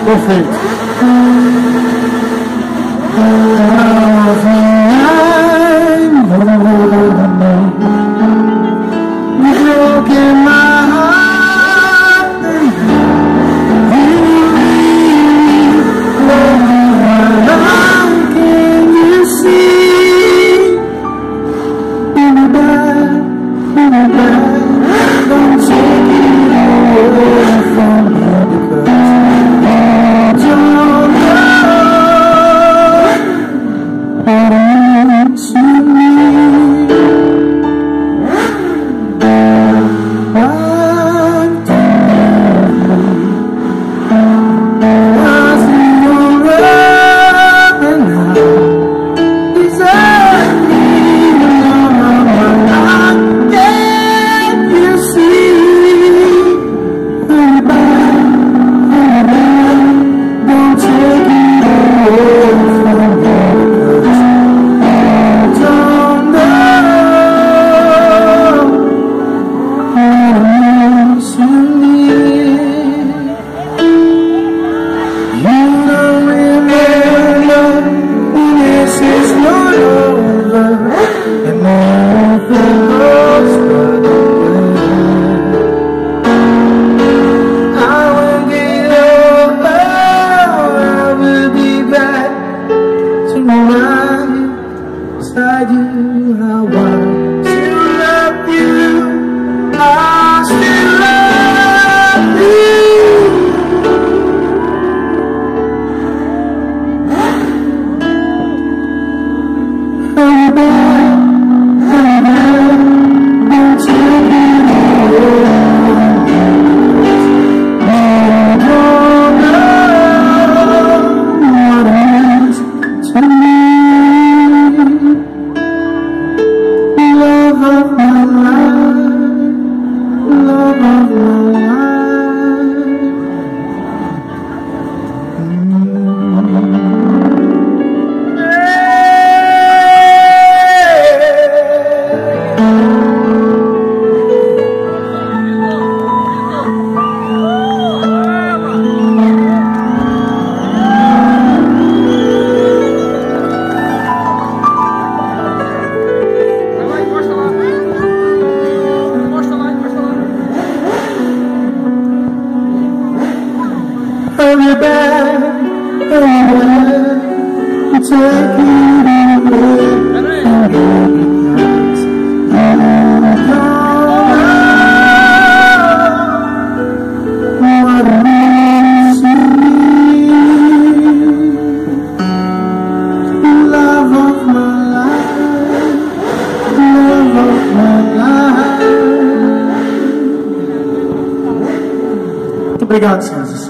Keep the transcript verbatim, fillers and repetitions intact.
Perfeito. Beside you, I want to love you. I still love you. Hurry back, hurry back, don't take me away. I don't know what it means to me. Love of my life, love of my life. Mm-hmm. Hurry back, hurry back, take it away. What it means to me. Love of my life, love of my life. Muito obrigado, senhoras e senhores.